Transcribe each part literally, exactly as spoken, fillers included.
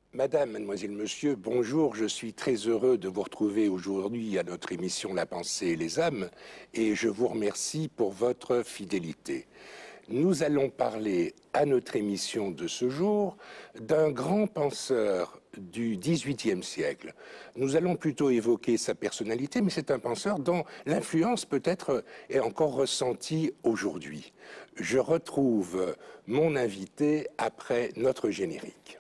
Madame, mademoiselle, monsieur, bonjour, je suis très heureux de vous retrouver aujourd'hui à notre émission La pensée et les âmes et je vous remercie pour votre fidélité. Nous allons parler à notre émission de ce jour d'un grand penseur du dix-huitième siècle. Nous allons plutôt évoquer sa personnalité, mais c'est un penseur dont l'influence peut-être est encore ressentie aujourd'hui. Je retrouve mon invité après notre générique.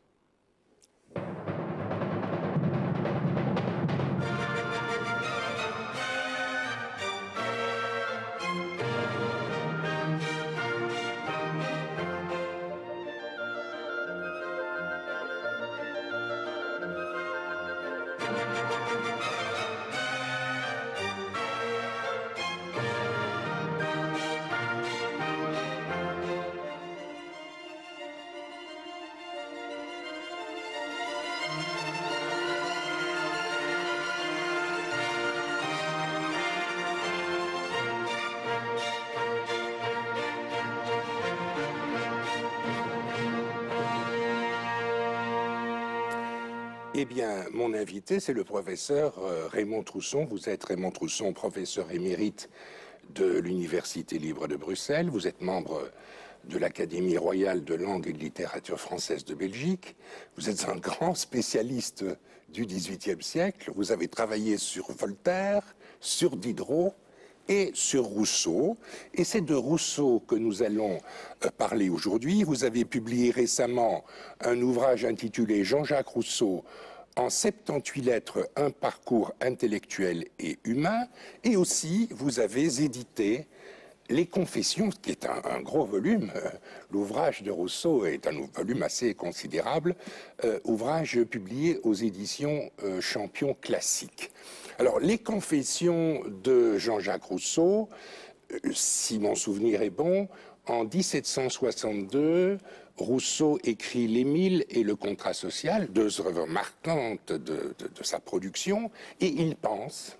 Eh bien, mon invité, c'est le professeur Raymond Trousson. Vous êtes Raymond Trousson, professeur émérite de l'Université libre de Bruxelles. Vous êtes membre de l'Académie royale de langue et de littérature française de Belgique. Vous êtes un grand spécialiste du dix-huitième siècle. Vous avez travaillé sur Voltaire, sur Diderot et sur Rousseau. Et c'est de Rousseau que nous allons parler aujourd'hui. Vous avez publié récemment un ouvrage intitulé Jean-Jacques Rousseau, en soixante-dix-huit lettres, un parcours intellectuel et humain. Et aussi, vous avez édité Les Confessions, qui est un, un gros volume. L'ouvrage de Rousseau est un volume assez considérable, euh, ouvrage publié aux éditions euh, Champion Classique. Alors, Les Confessions de Jean-Jacques Rousseau, euh, si mon souvenir est bon, en dix-sept cent soixante-deux, Rousseau écrit L'Émile et le contrat social, deux œuvres marquantes de, de, de sa production, et il pense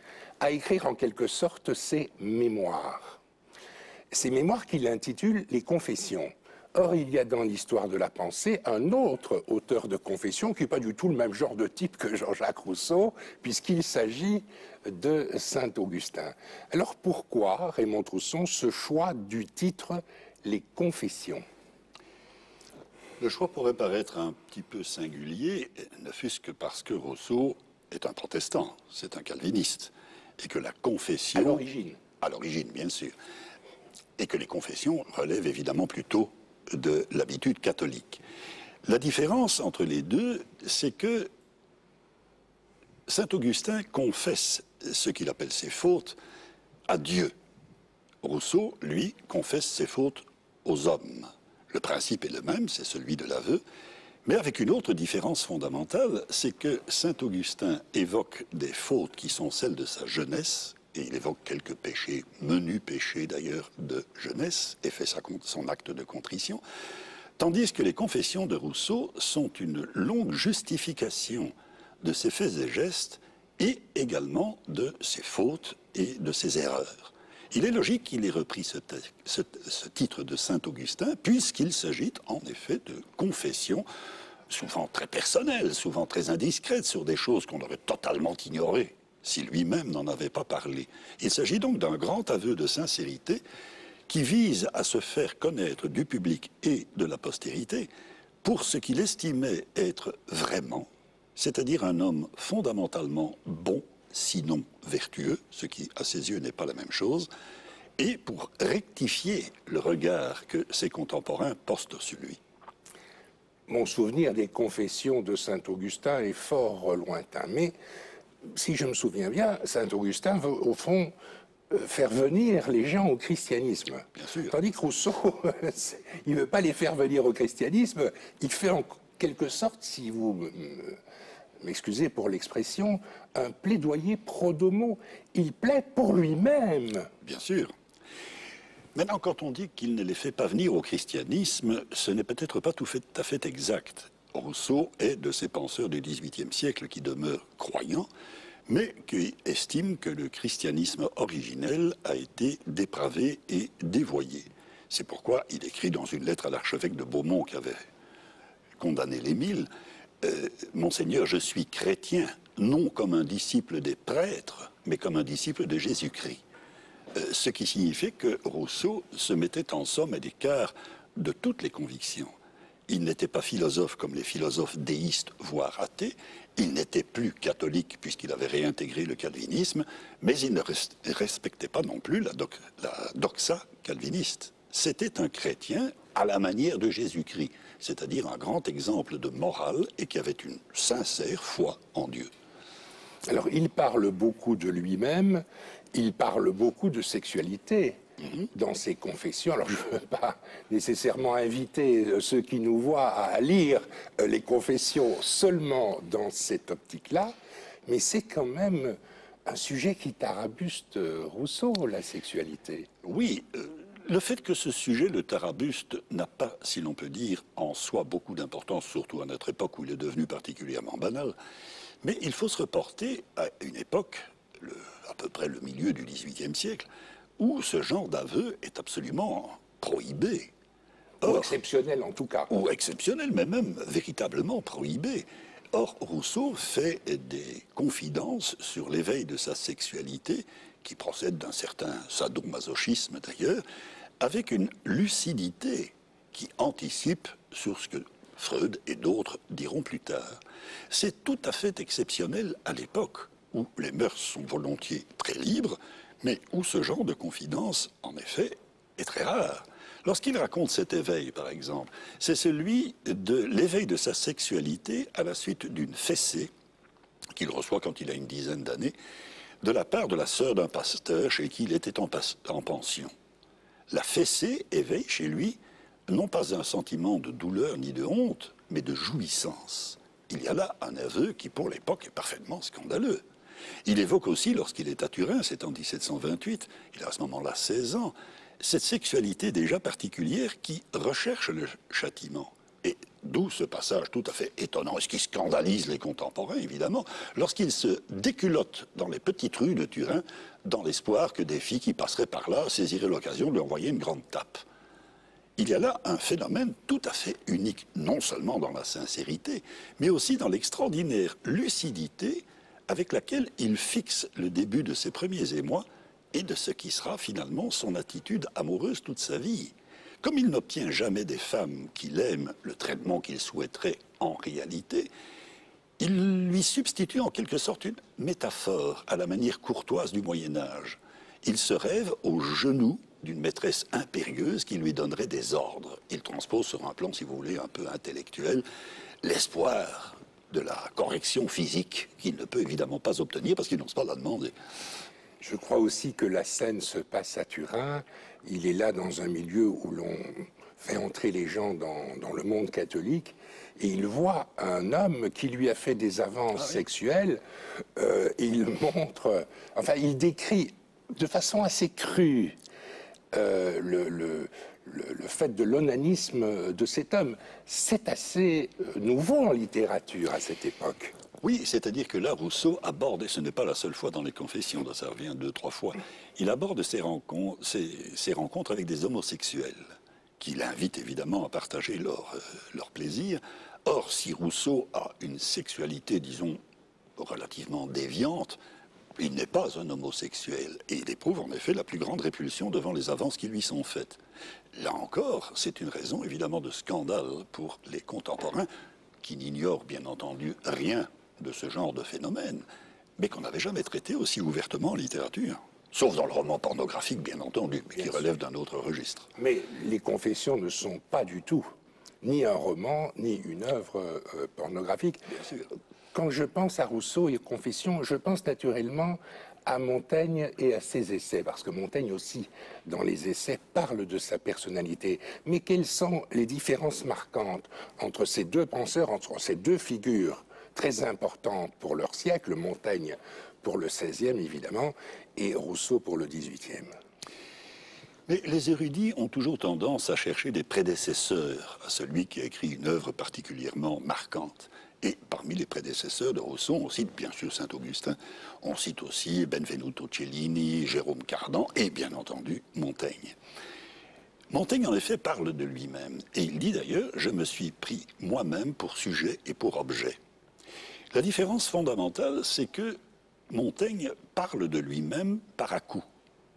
à écrire en quelque sorte ses mémoires. Ces mémoires qu'il intitule Les Confessions. Or, il y a dans l'histoire de la pensée un autre auteur de confessions qui n'est pas du tout le même genre de type que Jean-Jacques Rousseau, puisqu'il s'agit de Saint-Augustin. Alors pourquoi, Raymond Trousson, ce choix du titre Les Confessions? Le choix pourrait paraître un petit peu singulier, ne fût-ce que parce que Rousseau est un protestant, c'est un calviniste, et que la confession... À l'origine. À l'origine, bien sûr. Et que les confessions relèvent évidemment plutôt de l'habitude catholique. La différence entre les deux, c'est que Saint-Augustin confesse ce qu'il appelle ses fautes à Dieu. Rousseau, lui, confesse ses fautes aux hommes. Le principe est le même, c'est celui de l'aveu, mais avec une autre différence fondamentale, c'est que Saint-Augustin évoque des fautes qui sont celles de sa jeunesse, et il évoque quelques péchés, menus péchés d'ailleurs, de jeunesse, et fait sa, son acte de contrition, tandis que les confessions de Rousseau sont une longue justification de ses faits et gestes, et également de ses fautes et de ses erreurs. Il est logique qu'il ait repris ce, ce, ce titre de Saint-Augustin, puisqu'il s'agit en effet de confessions, souvent très personnelles, souvent très indiscrètes, sur des choses qu'on aurait totalement ignorées si lui-même n'en avait pas parlé. Il s'agit donc d'un grand aveu de sincérité qui vise à se faire connaître du public et de la postérité pour ce qu'il estimait être vraiment, c'est-à-dire un homme fondamentalement bon, sinon vertueux, ce qui, à ses yeux, n'est pas la même chose, et pour rectifier le regard que ses contemporains postent sur lui. Mon souvenir des confessions de Saint-Augustin est fort lointain, mais si je me souviens bien, Saint-Augustin veut, au fond, faire venir les gens au christianisme. Bien sûr. Tandis que Rousseau, il ne veut pas les faire venir au christianisme, il fait en quelque sorte, si vous m'excusez pour l'expression, un plaidoyer pro domo. Il plaide pour lui-même. Bien sûr. Maintenant, quand on dit qu'il ne les fait pas venir au christianisme, ce n'est peut-être pas tout, fait, tout à fait exact. Rousseau est de ces penseurs du dix-huitième siècle qui demeurent croyants, mais qui estiment que le christianisme originel a été dépravé et dévoyé. C'est pourquoi il écrit dans une lettre à l'archevêque de Beaumont qui avait condamné l'Émile, euh, « Monseigneur, je suis chrétien, non comme un disciple des prêtres, mais comme un disciple de Jésus-Christ. Euh, » Ce qui signifiait que Rousseau se mettait en somme à l'écart de toutes les convictions. Il n'était pas philosophe comme les philosophes déistes, voire athées. Il n'était plus catholique puisqu'il avait réintégré le calvinisme, mais il ne respectait pas non plus la, doc, la doxa calviniste. C'était un chrétien à la manière de Jésus-Christ, c'est-à-dire un grand exemple de morale et qui avait une sincère foi en Dieu. Alors, il parle beaucoup de lui-même, il parle beaucoup de sexualité. Mmh. Dans ses confessions. Alors, je ne veux pas nécessairement inviter ceux qui nous voient à lire les confessions seulement dans cette optique-là, mais c'est quand même un sujet qui tarabuste Rousseau, la sexualité. Oui, euh, le fait que ce sujet le tarabuste n'a pas, si l'on peut dire, en soi beaucoup d'importance, surtout à notre époque où il est devenu particulièrement banal, mais il faut se reporter à une époque, le, à peu près le milieu du dix-huitième siècle, où ce genre d'aveu est absolument prohibé. Or, ou exceptionnel en tout cas. Ou exceptionnel, mais même véritablement prohibé. Or, Rousseau fait des confidences sur l'éveil de sa sexualité, qui procède d'un certain sadomasochisme d'ailleurs, avec une lucidité qui anticipe sur ce que Freud et d'autres diront plus tard. C'est tout à fait exceptionnel à l'époque où les mœurs sont volontiers très libres, mais où ce genre de confidence, en effet, est très rare. Lorsqu'il raconte cet éveil, par exemple, c'est celui de l'éveil de sa sexualité à la suite d'une fessée qu'il reçoit quand il a une dizaine d'années, de la part de la sœur d'un pasteur chez qui il était en, en pension. La fessée éveille chez lui non pas un sentiment de douleur ni de honte, mais de jouissance. Il y a là un aveu qui, pour l'époque, est parfaitement scandaleux. Il évoque aussi, lorsqu'il est à Turin, c'est en dix-sept cent vingt-huit, il a à ce moment-là seize ans, cette sexualité déjà particulière qui recherche le châtiment. Et d'où ce passage tout à fait étonnant, et ce qui scandalise les contemporains, évidemment, lorsqu'il se déculotte dans les petites rues de Turin, dans l'espoir que des filles qui passeraient par là saisiraient l'occasion de lui envoyer une grande tape. Il y a là un phénomène tout à fait unique, non seulement dans la sincérité, mais aussi dans l'extraordinaire lucidité avec laquelle il fixe le début de ses premiers émois et de ce qui sera finalement son attitude amoureuse toute sa vie. Comme il n'obtient jamais des femmes qu'il aime le traitement qu'il souhaiterait en réalité, il lui substitue en quelque sorte une métaphore à la manière courtoise du Moyen-Âge. Il se rêve aux genoux d'une maîtresse impérieuse qui lui donnerait des ordres. Il transpose sur un plan, si vous voulez, un peu intellectuel, l'espoir de la correction physique qu'il ne peut évidemment pas obtenir parce qu'il n'ose pas la demander. Je crois aussi que la scène se passe à Turin. Il est là dans un milieu où l'on fait entrer les gens dans, dans le monde catholique et il voit un homme qui lui a fait des avances ah oui. sexuelles euh, et il montre, enfin il décrit de façon assez crue euh, le, le, le, le fait de l'onanisme de cet homme. C'est assez nouveau en littérature à cette époque. Oui, c'est-à-dire que là, Rousseau aborde, et ce n'est pas la seule fois dans les Confessions, ça revient deux, trois fois, il aborde ses rencontres, ses, ses rencontres avec des homosexuels, qu'il invite évidemment à partager leur, euh, leur plaisir. Or, si Rousseau a une sexualité, disons, relativement déviante, il n'est pas un homosexuel, et il éprouve en effet la plus grande répulsion devant les avances qui lui sont faites. Là encore, c'est une raison évidemment de scandale pour les contemporains, qui n'ignorent bien entendu rien de ce genre de phénomène, mais qu'on n'avait jamais traité aussi ouvertement en littérature. Sauf dans le roman pornographique, bien entendu, mais qui relève d'un autre registre. Mais les Confessions ne sont pas du tout ni un roman, ni une œuvre euh, pornographique. Bien sûr. Quand je pense à Rousseau et aux Confessions, je pense naturellement à Montaigne et à ses essais, parce que Montaigne aussi, dans les essais, parle de sa personnalité. Mais quelles sont les différences marquantes entre ces deux penseurs, entre ces deux figures très importantes pour leur siècle, Montaigne pour le seizième évidemment, et Rousseau pour le dix-huitième? Mais les érudits ont toujours tendance à chercher des prédécesseurs à celui qui a écrit une œuvre particulièrement marquante. Et parmi les prédécesseurs de Rousseau, on cite bien sûr Saint-Augustin, on cite aussi Benvenuto Cellini, Jérôme Cardan et bien entendu Montaigne. Montaigne, en effet, parle de lui-même. Et il dit d'ailleurs, je me suis pris moi-même pour sujet et pour objet. La différence fondamentale, c'est que Montaigne parle de lui-même par à-coups.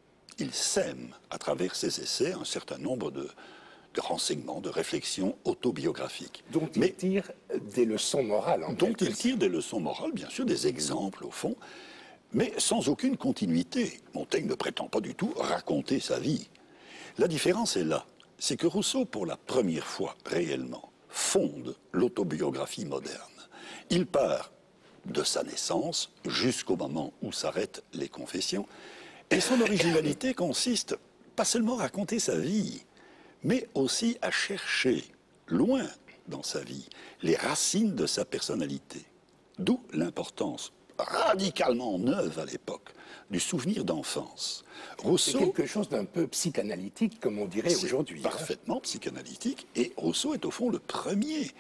Il sème, à travers ses essais, un certain nombre de, de renseignements, de réflexions autobiographiques. Dont il Mais, tire des leçons morales. En dont quelque il tire des leçons morales, bien sûr, des exemples, au fond, mais sans aucune continuité. Montaigne ne prétend pas du tout raconter sa vie. La différence est là. C'est que Rousseau, pour la première fois réellement, fonde l'autobiographie moderne. Il part de sa naissance jusqu'au moment où s'arrêtent les confessions. Et son originalité consiste pas seulement à raconter sa vie, mais aussi à chercher, loin dans sa vie, les racines de sa personnalité. D'où l'importance radicalement neuve à l'époque du souvenir d'enfance. Rousseau, c'est quelque chose d'un peu psychanalytique, comme on dirait aujourd'hui. Parfaitement hein. psychanalytique. Et Rousseau est au fond le premier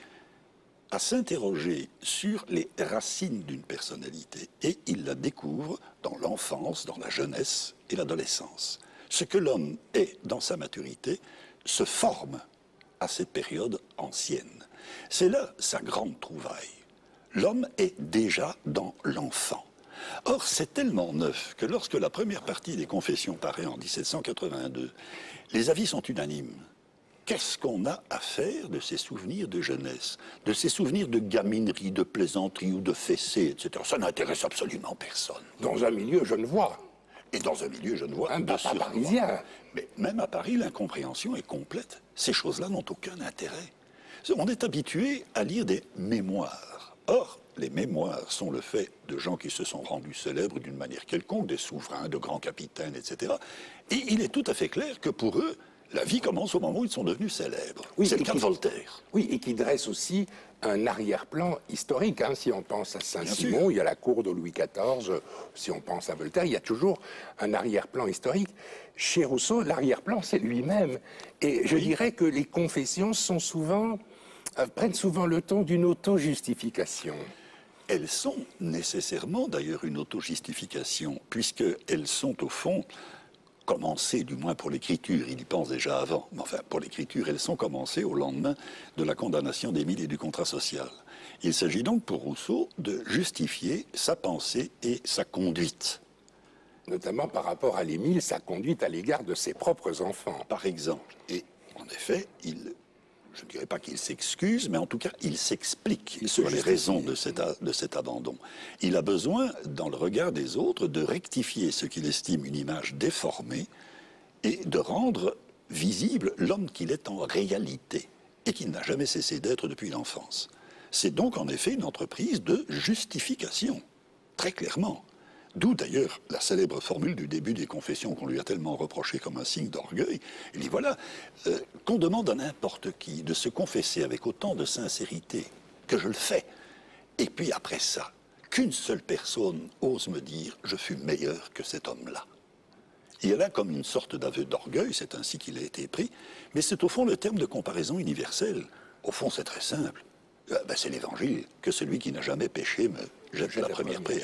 à s'interroger sur les racines d'une personnalité. Et il la découvre dans l'enfance, dans la jeunesse et l'adolescence. Ce que l'homme est dans sa maturité se forme à cette période ancienne. C'est là sa grande trouvaille. L'homme est déjà dans l'enfant. Or, c'est tellement neuf que lorsque la première partie des Confessions paraît en dix-sept cent quatre-vingt-deux, les avis sont unanimes. Qu'est-ce qu'on a à faire de ces souvenirs de jeunesse, de ces souvenirs de gaminerie, de plaisanterie ou de fessée, et cetera. Ça n'intéresse absolument personne. Dans un milieu genevois. Et dans un milieu genevois, un papa parisien. Mais même à Paris, l'incompréhension est complète. Ces choses-là n'ont aucun intérêt. On est habitué à lire des mémoires. Or, les mémoires sont le fait de gens qui se sont rendus célèbres d'une manière quelconque, des souverains, de grands capitaines, et cetera. Et il est tout à fait clair que pour eux, la vie commence au moment où ils sont devenus célèbres. Oui, c'est le cas qui, de Voltaire. Oui, et qui dresse aussi un arrière-plan historique. Hein. Si on pense à Saint-Simon, il y a la cour de Louis quatorze. Si on pense à Voltaire, il y a toujours un arrière-plan historique. Chez Rousseau, l'arrière-plan, c'est lui-même. Et je oui. dirais que les confessions sont souvent, euh, prennent souvent le ton d'une auto-justification. Elles sont nécessairement d'ailleurs une auto-justification, puisqu'elles sont au fond commencées, du moins pour l'écriture, il y pense déjà avant, mais enfin pour l'écriture, elles sont commencées au lendemain de la condamnation d'Émile et du contrat social. Il s'agit donc pour Rousseau de justifier sa pensée et sa conduite. Notamment par rapport à l'Émile, sa conduite à l'égard de ses propres enfants. Par exemple. Et en effet, il... je ne dirais pas qu'il s'excuse, mais en tout cas, il s'explique sur les raisons de cet, de cet abandon. Il a besoin, dans le regard des autres, de rectifier ce qu'il estime une image déformée et de rendre visible l'homme qu'il est en réalité et qu'il n'a jamais cessé d'être depuis l'enfance. C'est donc en effet une entreprise de justification, très clairement. D'où d'ailleurs la célèbre formule du début des confessions qu'on lui a tellement reproché comme un signe d'orgueil. Il dit voilà, euh, qu'on demande à n'importe qui de se confesser avec autant de sincérité que je le fais. Et puis après ça, qu'une seule personne ose me dire je fus meilleur que cet homme-là. Il y a là comme une sorte d'aveu d'orgueil, c'est ainsi qu'il a été pris, mais c'est au fond le terme de comparaison universelle. Au fond, c'est très simple. Euh, ben, c'est l'évangile, que celui qui n'a jamais péché me jette la, la première prière.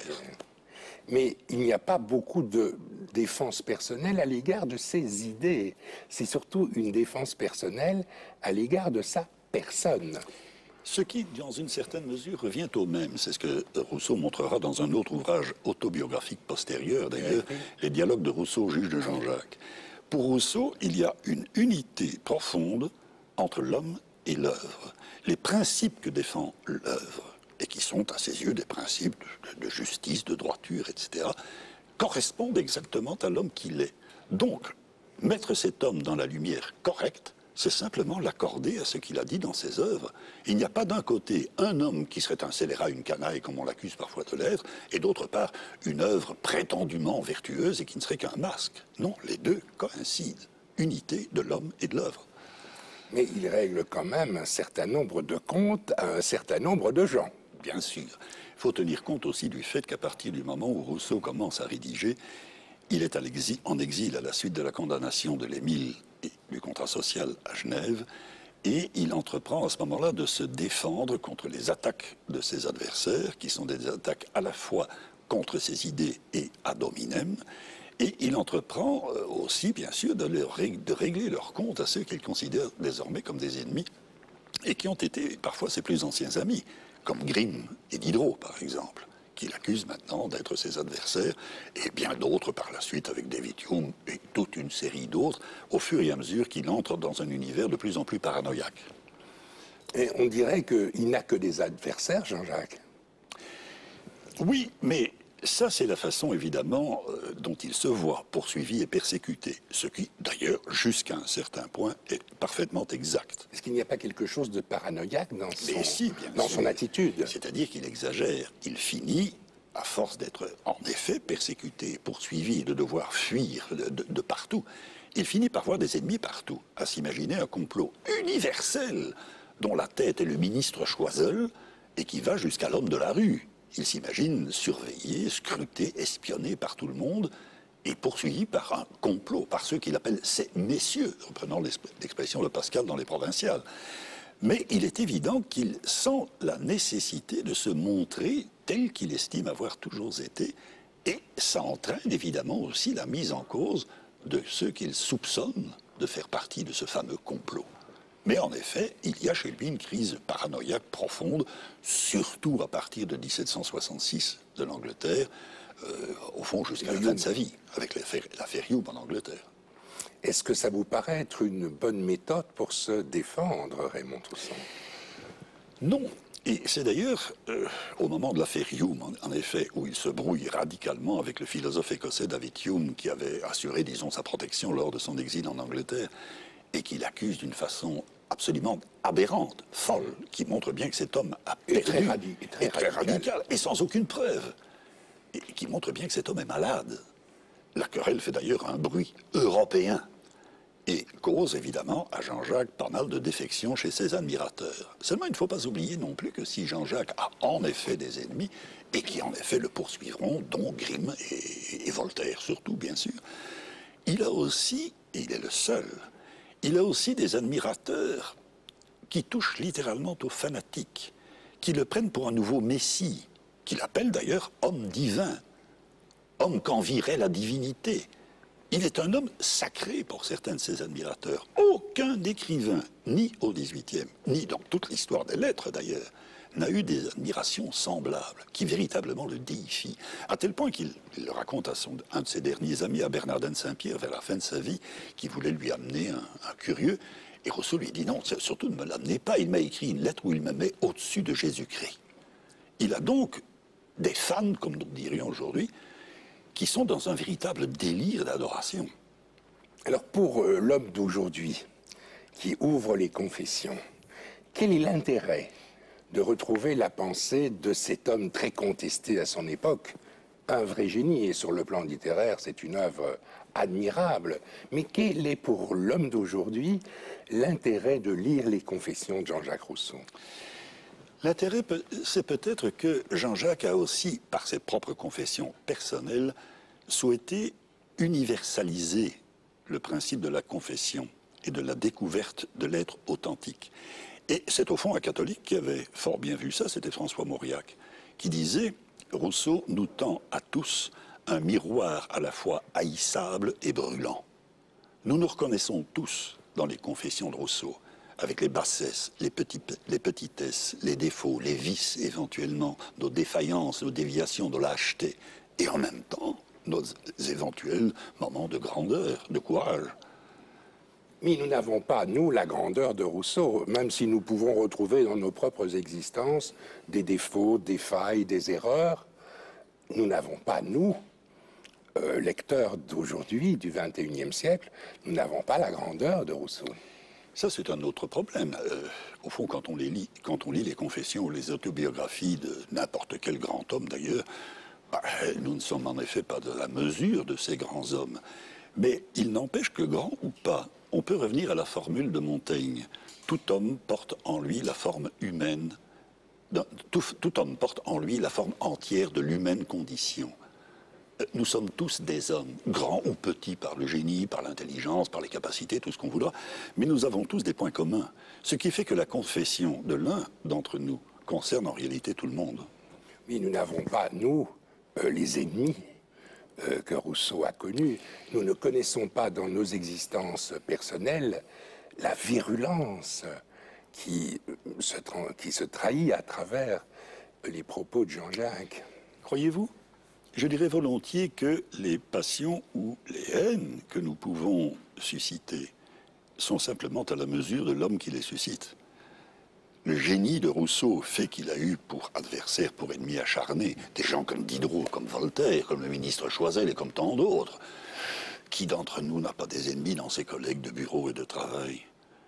Mais il n'y a pas beaucoup de défense personnelle à l'égard de ses idées. C'est surtout une défense personnelle à l'égard de sa personne. Ce qui, dans une certaine mesure, revient au même. C'est ce que Rousseau montrera dans un autre ouvrage autobiographique postérieur, d'ailleurs, oui. Les dialogues de Rousseau, juge de Jean-Jacques. Pour Rousseau, il y a une unité profonde entre l'homme et l'œuvre. Les principes que défend l'œuvre, et qui sont à ses yeux des principes de, de justice, de droiture, et cetera, correspondent exactement à l'homme qu'il est. Donc, mettre cet homme dans la lumière correcte, c'est simplement l'accorder à ce qu'il a dit dans ses œuvres. Il n'y a pas d'un côté un homme qui serait un scélérat, une canaille, comme on l'accuse parfois de l'être, et d'autre part une œuvre prétendument vertueuse et qui ne serait qu'un masque. Non, les deux coïncident. Unité de l'homme et de l'œuvre. Mais il règle quand même un certain nombre de comptes à un certain nombre de gens. Bien sûr. Il faut tenir compte aussi du fait qu'à partir du moment où Rousseau commence à rédiger, il est à l'exil, en exil à la suite de la condamnation de l'Émile et du contrat social à Genève, et il entreprend à ce moment-là de se défendre contre les attaques de ses adversaires, qui sont des attaques à la fois contre ses idées et ad hominem, Et il entreprend euh, aussi, bien sûr, de, leur rég- de régler leurs comptes à ceux qu'il considère désormais comme des ennemis et qui ont été parfois ses plus anciens amis, comme Grimm et Diderot, par exemple, qu'il accuse maintenant d'être ses adversaires, et bien d'autres par la suite avec David Hume et toute une série d'autres, au fur et à mesure qu'il entre dans un univers de plus en plus paranoïaque. Et on dirait qu'il n'a que des adversaires, Jean-Jacques. Oui, mais ça, c'est la façon, évidemment, euh, dont il se voit poursuivi et persécuté. Ce qui, d'ailleurs, jusqu'à un certain point, est parfaitement exact. Est-ce qu'il n'y a pas quelque chose de paranoïaque dans son, Mais si, bien dans sûr. son attitude? C'est-à-dire qu'il exagère. Il finit, à force d'être en effet persécuté, poursuivi, de devoir fuir de, de- de partout, il finit par voir des ennemis partout, à s'imaginer un complot universel dont la tête est le ministre Choiseul et qui va jusqu'à l'homme de la rue. Il s'imagine surveillé, scruté, espionné par tout le monde et poursuivi par un complot, par ceux qu'il appelle ces messieurs, reprenant l'expression de Pascal dans les provinciales. Mais il est évident qu'il sent la nécessité de se montrer tel qu'il estime avoir toujours été, et ça entraîne évidemment aussi la mise en cause de ceux qu'il soupçonne de faire partie de ce fameux complot. Mais en effet, il y a chez lui une crise paranoïaque profonde, surtout à partir de dix-sept cent soixante-six de l'Angleterre, euh, au fond jusqu'à la fin de sa vie, avec l'affaire Hume en Angleterre. Est-ce que ça vous paraît être une bonne méthode pour se défendre, Raymond Trousson? Non. Et c'est d'ailleurs euh, au moment de l'affaire Hume, en, en effet, où il se brouille radicalement avec le philosophe écossais David Hume, qui avait assuré, disons, sa protection lors de son exil en Angleterre, et qu'il accuse d'une façon absolument aberrante, folle, qui montre bien que cet homme a perdu, et très, radi et très, et très radical. radical, et sans aucune preuve, et qui montre bien que cet homme est malade. La querelle fait d'ailleurs un bruit européen, et cause évidemment à Jean-Jacques pas mal de défections chez ses admirateurs. Seulement, il ne faut pas oublier non plus que si Jean-Jacques a en effet des ennemis, et qui en effet le poursuivront, dont Grimm et, et Voltaire surtout, bien sûr, il a aussi, et il est le seul, il a aussi des admirateurs qui touchent littéralement aux fanatiques, qui le prennent pour un nouveau messie, qu'il appelle d'ailleurs homme divin, homme qu'envierait la divinité. Il est un homme sacré pour certains de ses admirateurs. Aucun écrivain, ni au dix-huitième, ni dans toute l'histoire des lettres d'ailleurs, n'a eu des admirations semblables, qui véritablement le déifient, à tel point qu'il le raconte à son, un de ses derniers amis, à Bernardin de Saint-Pierre, vers la fin de sa vie, qui voulait lui amener un, un curieux, et Rousseau lui dit non, surtout ne me l'amenez pas, il m'a écrit une lettre où il me met au-dessus de Jésus-Christ. Il a donc des fans, comme nous dirions aujourd'hui, qui sont dans un véritable délire d'adoration. Alors pour euh, l'homme d'aujourd'hui, qui ouvre les confessions, quel est l'intérêt de retrouver la pensée de cet homme très contesté à son époque, un vrai génie, et sur le plan littéraire, c'est une œuvre admirable. Mais quel est pour l'homme d'aujourd'hui l'intérêt de lire les confessions de Jean-Jacques Rousseau? L'intérêt, c'est peut-être que Jean-Jacques a aussi, par ses propres confessions personnelles, souhaité universaliser le principe de la confession et de la découverte de l'être authentique. Et c'est au fond un catholique qui avait fort bien vu ça, c'était François Mauriac, qui disait « Rousseau nous tend à tous un miroir à la fois haïssable et brûlant. Nous nous reconnaissons tous dans les confessions de Rousseau, avec les bassesses, les, petits, les petitesses, les défauts, les vices éventuellement, nos défaillances, nos déviations, nos lâchetés, et en même temps, nos éventuels moments de grandeur, de courage. » Mais nous n'avons pas, nous, la grandeur de Rousseau, même si nous pouvons retrouver dans nos propres existences des défauts, des failles, des erreurs. Nous n'avons pas, nous, euh, lecteurs d'aujourd'hui, du vingt et unième siècle, nous n'avons pas la grandeur de Rousseau. Ça, c'est un autre problème. Euh, au fond, quand on les lit, quand on lit les confessions ou les autobiographies de n'importe quel grand homme, d'ailleurs, bah, nous ne sommes en effet pas de la mesure de ces grands hommes. Mais il n'empêche que, grand ou pas, on peut revenir à la formule de Montaigne. Tout homme porte en lui la forme humaine, tout, tout homme porte en lui la forme entière de l'humaine condition. Nous sommes tous des hommes, grands ou petits, par le génie, par l'intelligence, par les capacités, tout ce qu'on voudra, mais nous avons tous des points communs. Ce qui fait que la confession de l'un d'entre nous concerne en réalité tout le monde. Mais nous n'avons pas, nous, euh, les ennemis euh, que Rousseau a connu. Nous ne connaissons pas dans nos existences personnelles la virulence qui se, qui se trahit à travers les propos de Jean-Jacques. Croyez-vous? Je dirais volontiers que les passions ou les haines que nous pouvons susciter sont simplement à la mesure de l'homme qui les suscite. Le génie de Rousseau fait qu'il a eu pour adversaire, pour ennemi acharné, des gens comme Diderot, comme Voltaire, comme le ministre Choiseul et comme tant d'autres. Qui d'entre nous n'a pas des ennemis dans ses collègues de bureau et de travail?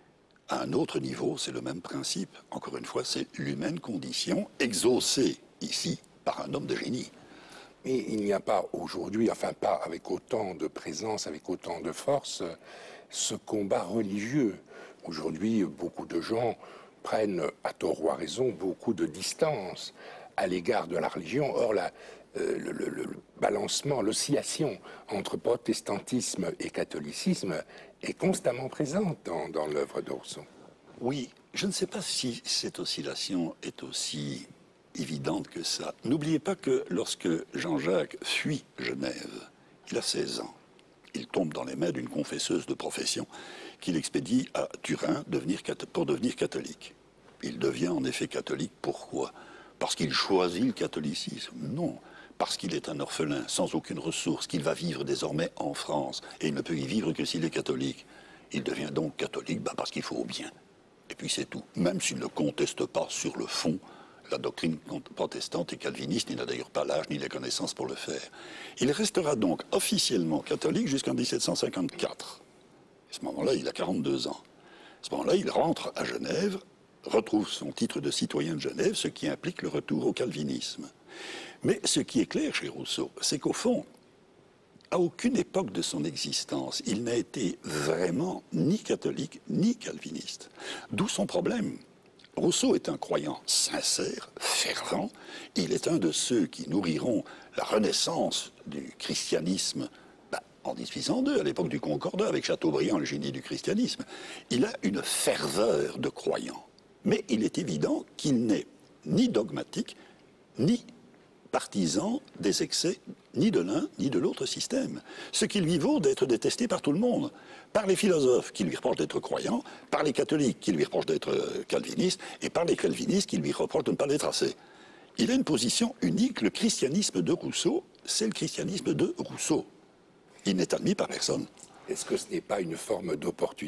À un autre niveau, c'est le même principe. Encore une fois, c'est l'humaine condition exaucée ici par un homme de génie. Mais il n'y a pas aujourd'hui, enfin pas avec autant de présence, avec autant de force, ce combat religieux. Aujourd'hui, beaucoup de gens prennent, à tort ou à raison, beaucoup de distance à l'égard de la religion. Or, la, euh, le, le, le balancement, l'oscillation entre protestantisme et catholicisme est constamment présente dans, dans l'œuvre de Rousseau. Oui, je ne sais pas si cette oscillation est aussi évidente que ça. N'oubliez pas que lorsque Jean-Jacques fuit Genève, il a seize ans. Il tombe dans les mains d'une confesseuse de profession qu'il expédie à Turin devenir, pour devenir catholique. Il devient en effet catholique. Pourquoi? Parce qu'il choisit le catholicisme? Non. Parce qu'il est un orphelin, sans aucune ressource, qu'il va vivre désormais en France. Et il ne peut y vivre que s'il est catholique. Il devient donc catholique bah, parce qu'il faut bien. Et puis c'est tout. Même s'il ne conteste pas sur le fond la doctrine protestante et calviniste, il n'a d'ailleurs pas l'âge ni les connaissances pour le faire. Il restera donc officiellement catholique jusqu'en mille sept cent cinquante-quatre. À ce moment-là, il a quarante-deux ans. À ce moment-là, il rentre à Genève, retrouve son titre de citoyen de Genève, ce qui implique le retour au calvinisme. Mais ce qui est clair chez Rousseau, c'est qu'au fond, à aucune époque de son existence, il n'a été vraiment ni catholique ni calviniste. D'où son problème. Rousseau est un croyant sincère, fervent. Il est un de ceux qui nourriront la renaissance du christianisme ben, en mille huit cent deux, à l'époque du Concordat, avec Chateaubriand, le génie du christianisme. Il a une ferveur de croyant. Mais il est évident qu'il n'est ni dogmatique, ni partisan des excès ni de l'un ni de l'autre système. Ce qui lui vaut d'être détesté par tout le monde. Par les philosophes qui lui reprochent d'être croyant, par les catholiques qui lui reprochent d'être euh, calviniste, et par les calvinistes qui lui reprochent de ne pas l'être assez. Il a une position unique. Le christianisme de Rousseau, c'est le christianisme de Rousseau. Il n'est admis par personne. Est-ce que ce n'est pas une forme d'opportunisme ?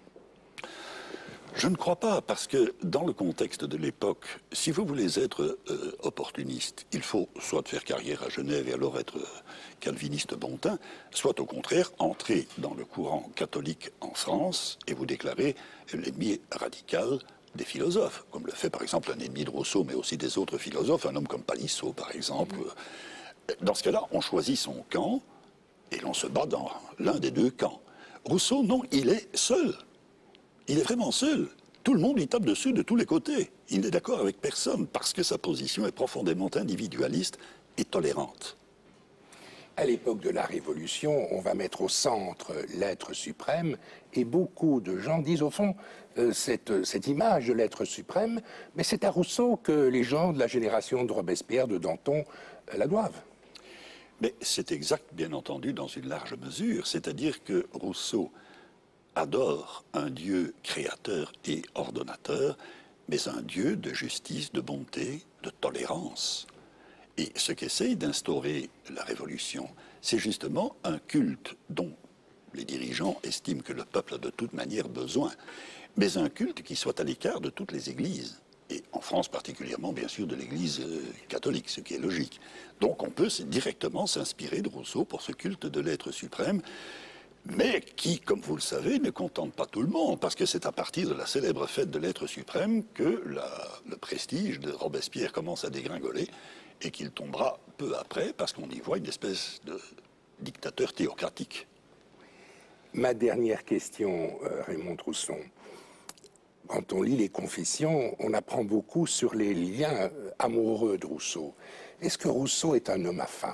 Je ne crois pas, parce que dans le contexte de l'époque, si vous voulez être euh, opportuniste, il faut soit faire carrière à Genève et alors être euh, calviniste bon teint, soit au contraire entrer dans le courant catholique en France et vous déclarer l'ennemi radical des philosophes, comme le fait par exemple un ennemi de Rousseau, mais aussi des autres philosophes, un homme comme Palissot par exemple. Dans ce cas-là, on choisit son camp et l'on se bat dans l'un des deux camps. Rousseau, non, il est seul. Il est vraiment seul. Tout le monde lui tape dessus de tous les côtés. Il n'est d'accord avec personne parce que sa position est profondément individualiste et tolérante. À l'époque de la Révolution, on va mettre au centre l'être suprême et beaucoup de gens disent au fond, euh, cette, cette image de l'être suprême, mais c'est à Rousseau que les gens de la génération de Robespierre, de Danton, euh, la doivent. Mais c'est exact, bien entendu, dans une large mesure. C'est-à-dire que Rousseau adore un Dieu créateur et ordonnateur, mais un Dieu de justice, de bonté, de tolérance. Et ce qu'essaye d'instaurer la Révolution, c'est justement un culte dont les dirigeants estiment que le peuple a de toute manière besoin, mais un culte qui soit à l'écart de toutes les églises. Et en France particulièrement, bien sûr, de l'Église catholique, ce qui est logique. Donc on peut directement s'inspirer de Rousseau pour ce culte de l'être suprême, mais qui, comme vous le savez, ne contente pas tout le monde, parce que c'est à partir de la célèbre fête de l'être suprême que la, le prestige de Robespierre commence à dégringoler, et qu'il tombera peu après, parce qu'on y voit une espèce de dictateur théocratique. Ma dernière question, euh, Raymond Trousson. Quand on lit les Confessions, on apprend beaucoup sur les liens amoureux de Rousseau. Est-ce que Rousseau est un homme à femme ?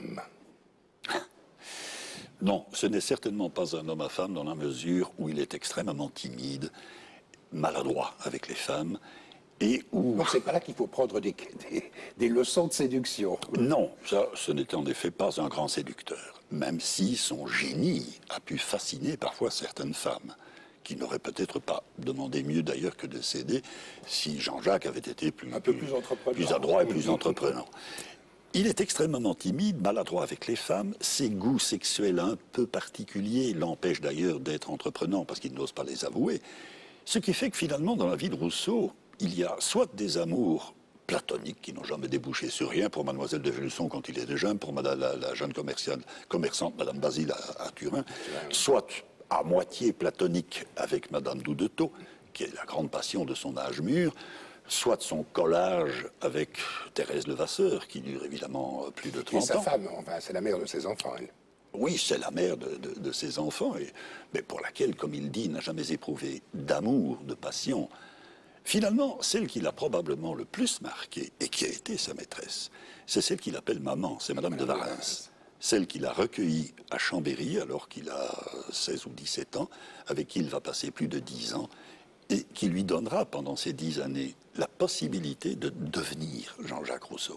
Non, ce n'est certainement pas un homme à femme dans la mesure où il est extrêmement timide, maladroit avec les femmes, et où... Donc c'est pas là qu'il faut prendre des, des, des leçons de séduction. Non, ça, ce n'était en effet pas un grand séducteur, même si son génie a pu fasciner parfois certaines femmes, qui n'auraient peut-être pas demandé mieux d'ailleurs que de céder si Jean-Jacques avait été plus, un peu plus, entreprenant. plus adroit et plus entreprenant. Il est extrêmement timide, maladroit avec les femmes, ses goûts sexuels un peu particuliers l'empêchent d'ailleurs d'être entreprenant parce qu'il n'ose pas les avouer, ce qui fait que finalement dans la vie de Rousseau, il y a soit des amours platoniques qui n'ont jamais débouché sur rien pour mademoiselle de Villusson quand il était jeune, pour madame, la, la jeune commerciale, commerçante madame Basile à, à Turin, soit à moitié platonique avec madame Doudetot, qui est la grande passion de son âge mûr, soit de son collage avec Thérèse Levasseur, qui dure évidemment plus de trente ans. Et sa femme, enfin, c'est la mère de ses enfants, elle. Oui, c'est la mère de, de, de ses enfants, et, mais pour laquelle, comme il dit, n'a jamais éprouvé d'amour, de passion. Finalement, celle qui l'a probablement le plus marqué, et qui a été sa maîtresse, c'est celle qu'il appelle maman, c'est madame, madame de Varins. Celle qu'il a recueillie à Chambéry, alors qu'il a seize ou dix-sept ans, avec qui il va passer plus de dix ans, et qui lui donnera, pendant ces dix années, la possibilité de devenir Jean-Jacques Rousseau.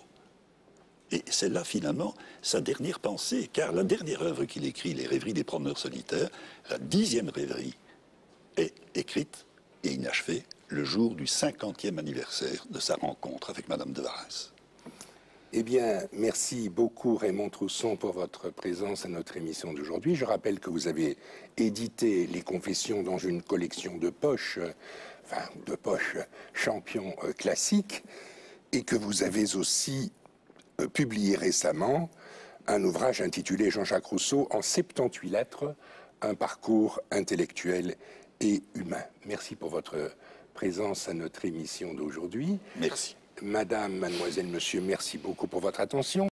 Et c'est là, finalement, sa dernière pensée, car la dernière œuvre qu'il écrit, Les rêveries des promeneurs solitaires, la dixième rêverie, est écrite et inachevée le jour du cinquantième anniversaire de sa rencontre avec madame de Varins. Eh bien, merci beaucoup Raymond Trousson pour votre présence à notre émission d'aujourd'hui. Je rappelle que vous avez édité Les Confessions dans une collection de poches, euh, enfin de poches champion euh, classiques, et que vous avez aussi euh, publié récemment un ouvrage intitulé Jean-Jacques Rousseau en soixante-dix-huit lettres, un parcours intellectuel et humain. Merci pour votre présence à notre émission d'aujourd'hui. Merci. Madame, mademoiselle, monsieur, merci beaucoup pour votre attention.